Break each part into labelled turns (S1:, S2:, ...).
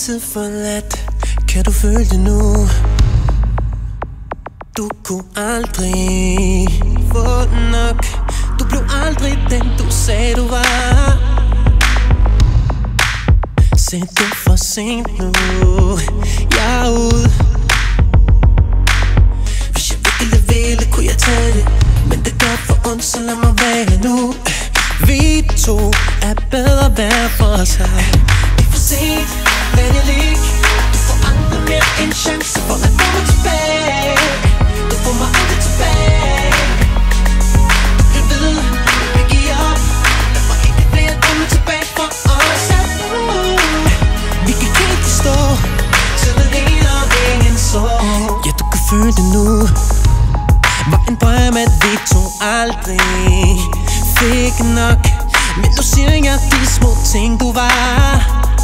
S1: altid forladt. Kan du føle det nu? Du kunne aldrig få nok. Du blev aldrig den du sagde du var. Se, det er for sent nu. Jeg er ude. Hvis jeg virkelig ville, kunne jeg tage det, men det gør for ondt, så lad mig være nu. Vi to er bedre hver for sig. Det er for sent, vend jeg lig. Du får aldrig mere en chance for at få mig tilbage. Du får mig aldrig tilbage. Jeg ved, jeg giver op. Lad mig ikke flere drømme tilbage for os. Vi kan ikke stå til den ene og ingen så. Ja, du kan føle det nu. Var en drøm, at vi to aldrig fik nok. Men nu siger jeg de små ting du var.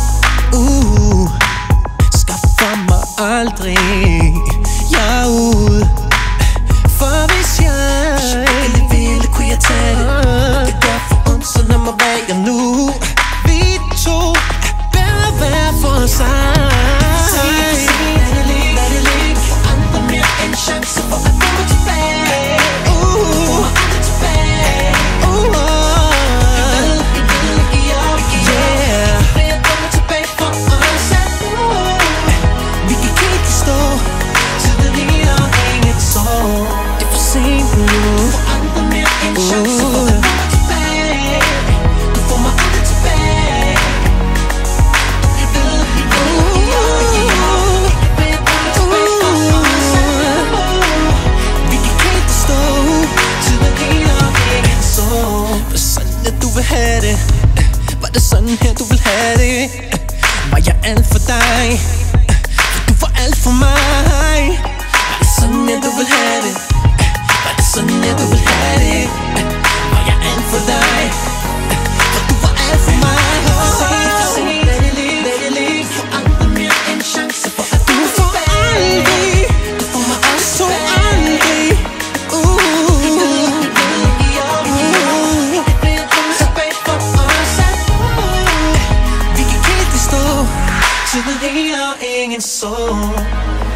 S1: Skaffer mig aldrig. Jeg er ude. For hvis jeg virkelig ville, kunne jeg tage det, og det gør for ondt, så lad mig være nu. Vi to er bedre hver for sig. Lad det ligge. Aldrig mere en chance for at få mig tilbage. Få mig aldrig tilbage. Var det sådan her du vil have det? Var jeg alt for dig? For du var alt for mig. Var det sådan her du vil have det? Var det sådan her du vil have det? Var jeg alt for dig? For du var alt for mig. Lad det ligge. Du får aldrig mere en chance for at du får aldrig. Du får mig aldrig aldrig. Til den ene og ingen så.